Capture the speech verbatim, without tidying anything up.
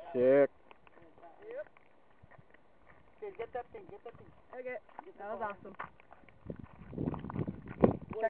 Sick. Yep. Okay, get that thing, get that thing. Okay, that was awesome.